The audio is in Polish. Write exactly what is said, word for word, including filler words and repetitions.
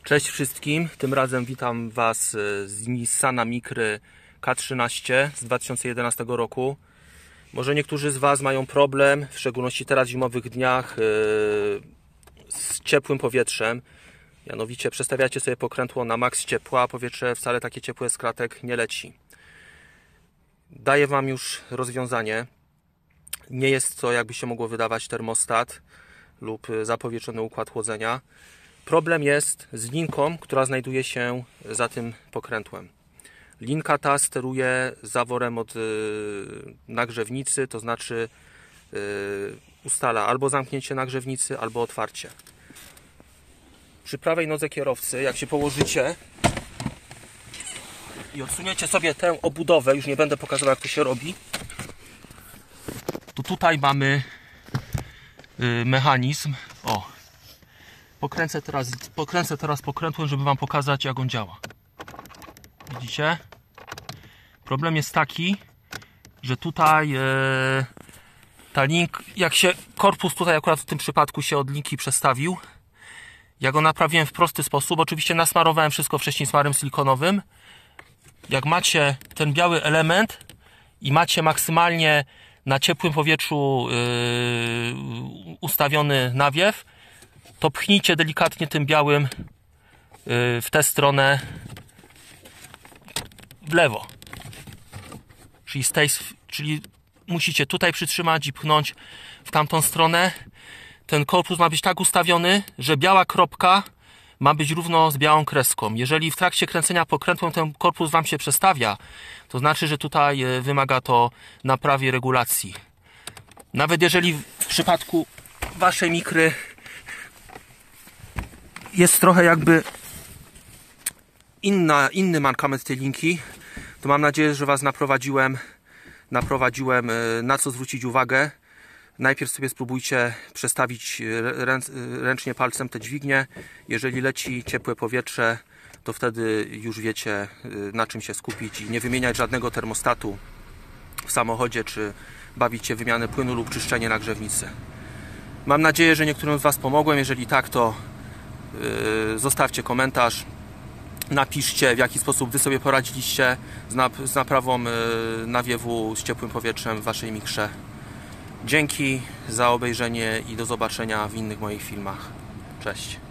Cześć wszystkim, tym razem witam Was z Nissana Micry K trzynaście z dwa tysiące jedenastego roku. Może niektórzy z Was mają problem, w szczególności teraz w zimowych dniach, z ciepłym powietrzem. Mianowicie przestawiacie sobie pokrętło na maks ciepła, a powietrze wcale takie ciepłe z kratek nie leci. Daję Wam już rozwiązanie. Nie jest to, jakby się mogło wydawać, termostat lub zapowietrzony układ chłodzenia. Problem jest z linką, która znajduje się za tym pokrętłem. Linka ta steruje zaworem od yy, nagrzewnicy, to znaczy yy, ustala albo zamknięcie nagrzewnicy, albo otwarcie. Przy prawej nodze kierowcy, jak się położycie i odsuniecie sobie tę obudowę, już nie będę pokazywał, jak to się robi, to tutaj mamy yy, mechanizm. O, Pokręcę teraz, pokręcę teraz pokrętłem, żeby Wam pokazać, jak on działa. Widzicie? Problem jest taki, że tutaj e, ta link, jak się korpus tutaj akurat w tym przypadku się od linki przestawił, ja go naprawiłem w prosty sposób. Oczywiście nasmarowałem wszystko wcześniej smarem silikonowym. Jak macie ten biały element i macie maksymalnie na ciepłym powietrzu yy, ustawiony nawiew, to pchnijcie delikatnie tym białym w tę stronę w lewo. Czyli, z tej, czyli musicie tutaj przytrzymać i pchnąć w tamtą stronę. Ten korpus ma być tak ustawiony, że biała kropka ma być równo z białą kreską. Jeżeli w trakcie kręcenia pokrętłem ten korpus Wam się przestawia, to znaczy, że tutaj wymaga to naprawy i regulacji. Nawet jeżeli w przypadku Waszej mikry jest trochę jakby inna, inny mankament tej linki, to mam nadzieję, że Was naprowadziłem, naprowadziłem na co zwrócić uwagę. Najpierw sobie spróbujcie przestawić ręcznie palcem te dźwignie. Jeżeli leci ciepłe powietrze, to wtedy już wiecie, na czym się skupić i nie wymieniać żadnego termostatu w samochodzie, czy bawić się wymianę płynu lub czyszczenie nagrzewnicy. Mam nadzieję, że niektórym z Was pomogłem. Jeżeli tak, to zostawcie komentarz, napiszcie, w jaki sposób Wy sobie poradziliście z, nap z naprawą nawiewu z ciepłym powietrzem w Waszej mikrze. Dzięki za obejrzenie i do zobaczenia w innych moich filmach. Cześć.